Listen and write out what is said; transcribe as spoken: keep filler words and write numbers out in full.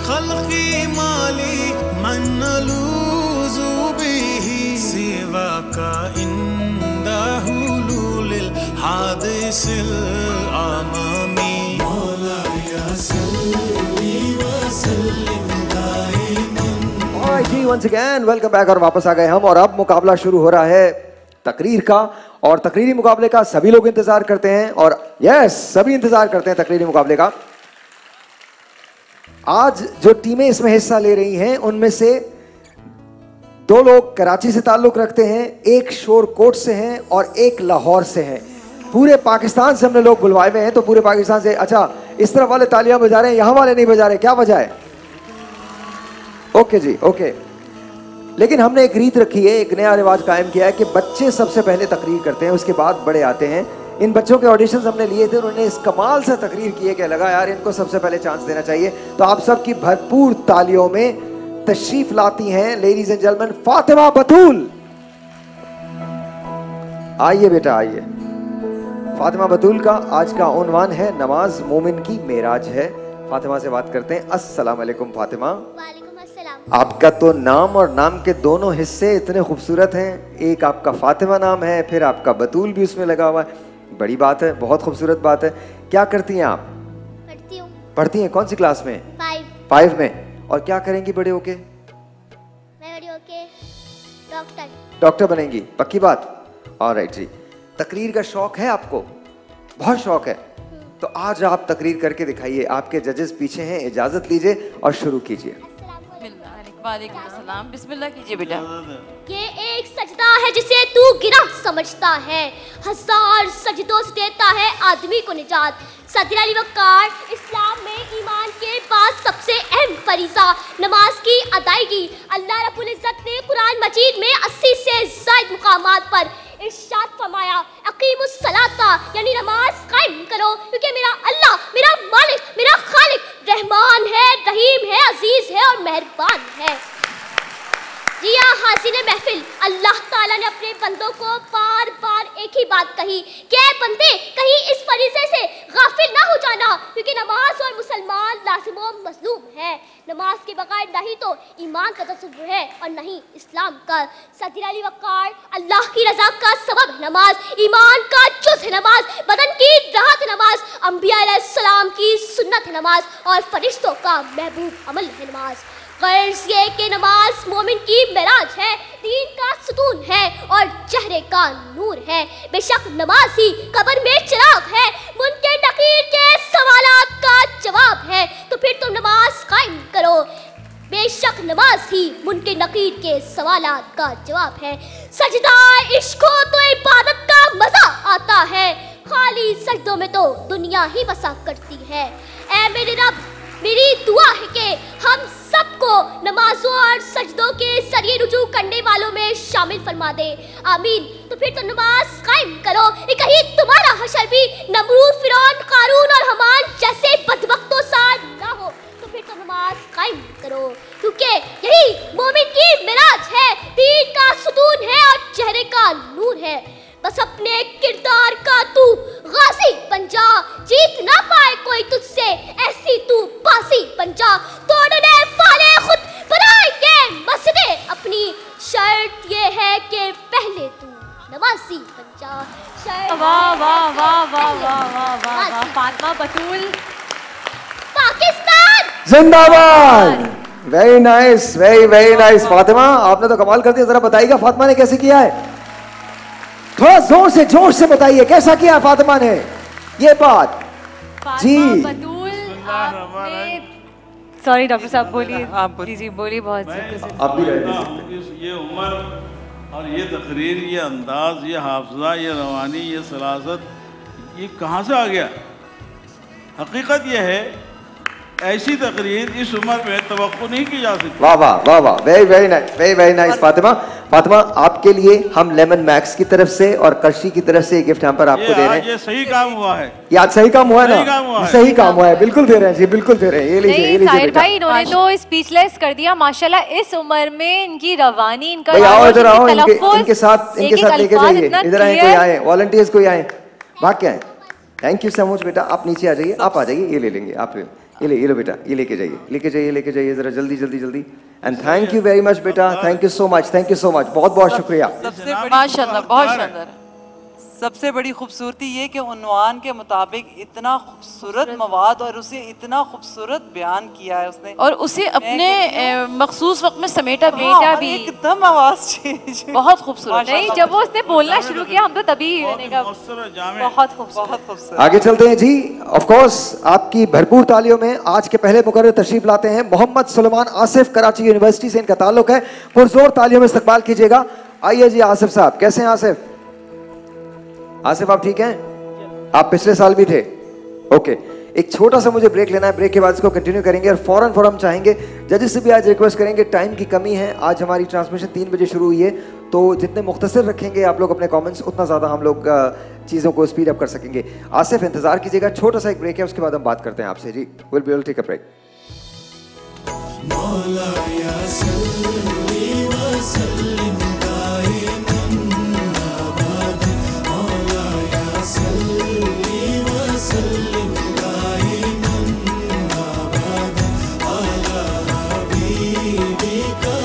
खल्की माली मन नलूज़ु बिही सिवा का इंदा हुलूलिल हादिसिल आमामी मौलाया सल्ली व सल्लिम दाइमन। ऑलराइट जी, वंस अगेन वेलकम बैक और वापस आ गए हम। और अब मुकाबला शुरू हो रहा है तकरीर का, और तकरीरी मुकाबले का सभी लोग इंतजार करते हैं, और यस सभी इंतजार करते हैं तकरीरी मुकाबले का। आज जो टीमें इसमें हिस्सा ले रही हैं उनमें से दो लोग कराची से ताल्लुक रखते हैं, एक शोरकोट से हैं और एक लाहौर से हैं। पूरे पाकिस्तान से हमने लोग बुलवाए हुए हैं, तो पूरे पाकिस्तान से। अच्छा, इस तरफ वाले तालियां बजा रहे हैं, यहां वाले नहीं बजा रहे, क्या वजह है? ओके जी, ओके। लेकिन हमने एक रीत रखी है, एक नया रिवाज कायम किया है कि बच्चे सबसे पहले तकरीर करते हैं, उसके बाद बड़े आते हैं। इन बच्चों के ऑडिशंस हमने लिए थे, उन्होंने इस कमाल से तकरीर की है कि लगा यार इनको सबसे पहले चांस देना चाहिए। तो आप सबकी भरपूर तालियों में तशरीफ लाती हैं ladies and gentleman Fatima Batool. आइए बेटा आइए। फातिमा बतूल का आज का उन्वान है नमाज मोमिन की मेराज है। फातिमा से बात करते हैं। अस्सलाम वालेकुम फातिमा। वालेकुम अस्सलाम। आपका तो नाम और नाम के दोनों हिस्से इतने खूबसूरत हैं, एक आपका फातिमा नाम है, फिर आपका बतूल भी उसमें लगा हुआ है। बड़ी बात है, बहुत खूबसूरत बात है। क्या करती हैं आप? पढ़ती हूँ। पढ़ती हैं? कौन सी क्लास में? फाइव। फाइव में। और क्या करेंगी बड़े होके? मैं बड़ी होके डॉक्टर। डॉक्टर बनेंगी, पक्की बात? ऑलराइट जी। तकरीर का शौक है आपको? बहुत शौक है। तो आज आप तकरीर करके दिखाइए। आपके जजेस पीछे हैं, इजाजत लीजिए और शुरू कीजिए। वालेकुम अस्सलाम। बिस्मिल्लाह कीजिए बेटा। ये एक सजदा है जिसे तू गिरा समझता है, हजार सजदों से देता है आदमी को निजात। सदर अली वक़ार, इस्लाम में ईमान के पास सबसे अहम फरीज़ा नमाज की अदायगी। अल्लाह रब्बुल इज़्ज़त ने कुरान मजीद में अस्सी से ज़ायद मुकामात पर इरशाद फरमाया, अकीमुस सलाता, यानी नमाज कायम करो, क्योंकि मेरा अल्लाह, मेरा मालिक, मेरा खालिक रहमान है, रहीम है, अजीज है और मेहरबान है। जी हाँ हासिन महफिल, अल्लाह ताला ने अपने बंदों को बार बार एक ही बात कही कि बंदे कहीं इस फरीज़े से गाफिल ना हो जाना, क्योंकि नमाज और मुसलमान लाजिम व मजलूम है। नमाज के बगैर नहीं तो ईमान का तसव्वुर है और नहीं इस्लाम का। सदर अली वक़ार, अल्लाह की रज़ा का सबब है नमाज, ईमान का जुज़ है नमाज, बदन की राहत है नमाज, अंबिया अलैहिस्सलाम की सुन्नत है नमाज और फरिश्तों का महबूब अमल है नमाज। गर्ज ये कि नमाज मोमिन की मेराज है, दीन का सुतून है और चेहरे का नूर है। बेशक नमाज ही कब्र में चिराग है, मुनकर नकीर के सवालात का जवाब है। तो फिर तुम नमाज कायम करो। बेशक नमाज ही मुनकर नकीर के सवालात का जवाब है। सजदा इश्क हो तो इबादत का मजा आता है, खाली सजदों में तो दुनिया ही बसा करती है। ऐ मेरे रब, मेरी दुआ है कि हम सबको नमाजों और सजदों के सरिये रुजू करने वालों में शामिल फरमा दे, आमीन। तो फिर तो नमाज कायम करो, कहीं तुम्हारा हशर भी नमरूद, फिरौन, कारून और हमान जैसे बदबख्तों सा ना हो। तो फिर तो नमाज कायम करो, क्योंकि यही मोमिन की मिराज है, दीन का सुतून है और चेहरे का नूर है। बस अपने किरदार का तू गाजी बन जा, जीत ना पाए कोई तुझसे, ऐसी तू बाजी बन जा। तोड़ने वाले खुद बनाएंगे मसले अपनी, शर्त ये है कि पहले तू नमाजी बन जा। वाह वाह वाह वाह वाह वाह वाह वाह। फातिमा बतूल, पाकिस्तान जिंदाबाद। Very nice, very very nice Fatima, आपने तो कमाल कर दिया। जरा बताइएगा फातिमा ने कैसे किया है? थोड़ा जोर से जोर से बताइए कैसा किया फातिमा ने ये बात। जी बतूल, आपने सॉरी डॉक्टर साहब बोलिए। आप जी जी बोलिए। बहुत आप भी ये उम्र और ये तकरीर, ये अंदाज, ये हाफजा, ये रवानी, ये सलासत, ये कहाँ से आ गया? हकीकत ये है ऐसी तकरीर इस उम्र में तवक्को नहीं की जा सकती। वाह वाह वाह वाह, very very nice, very very nice Fatima. Fatima आपके लिए हम लेमन मैक्स की तरफ से और कर्शी की तरफ से गिफ्ट हैम्पर आपको दे रहे हैं। ये सही काम हुआ है, ये आज सही काम हुआ है ना? सही काम हुआ है, सही काम हुआ है, बिल्कुल दे रहे हैं जी, बिल्कुल दे रहे हैं। ये लीजिए, ये लीजिए साहिर भाई, इन्होंने तो स्पीचलेस कर दिया माशाल्लाह। इस उम्र में इनकी रवानी, इनका भाई आओ इधर आओ, इनके इनके साथ इनके साथ लेके जाइए। इधर आए, कोई आए, वॉलंटियर्स कोई आए, भाग के आए। थैंक यू सो मच बेटा, आप नीचे आ जाइए, आप आ जाइए, ये ले लेंगे आप। ये ले ये लो बेटा, ये लेके जाइए, लेके जाइए, लेके जाइए जरा जल्दी जल्दी जल्दी। And thank you very much बेटा, thank you so much, thank you so much, बहुत बहुत शुक्रिया। सबसे बड़ी माशाल्लाह, बहुत शानदार। सबसे बड़ी खूबसूरती ये कि उन्वान के मुताबिक इतना खूबसूरत मवाद और उसे इतना खूबसूरत बयान किया है उसने, और उसे अपने मखसूस वक्त में समेटा भी, बेटा भी एकदम आवाज चेंज, बहुत खूबसूरत। नहीं, जब वो उसने बोलना शुरू किया हम तो तभी मैंने कहा बहुत खूबसूरत। आगे चलते हैं जी। ऑफ कोर्स आपकी भरपूर तालियों में आज के पहले मुकर्रर तशरीफ लाते हैं मोहम्मद सुलेमान आसिफ, कराची यूनिवर्सिटी से इनका ताल्लुक है। पुरजोर तालियों में इस्तकबाल कीजिएगा। आइए जी आसिफ साहब, कैसे हैं आसिफ? आसिफ आप ठीक हैं? आप पिछले साल भी थे? ओके, एक छोटा सा मुझे ब्रेक लेना है, ब्रेक के बाद इसको कंटिन्यू करेंगे और फौरन फौरन हम चाहेंगे जजेस से भी आज रिक्वेस्ट करेंगे, टाइम की कमी है, आज हमारी ट्रांसमिशन तीन बजे शुरू हुई है, तो जितने मुख्तसर रखेंगे आप लोग अपने कमेंट्स उतना ज़्यादा हम लोग चीज़ों को स्पीड अप कर सकेंगे। आसिफ इंतजार कीजिएगा, छोटा सा एक ब्रेक है, उसके बाद हम बात करते हैं आपसे जी। Will be will take a break. Because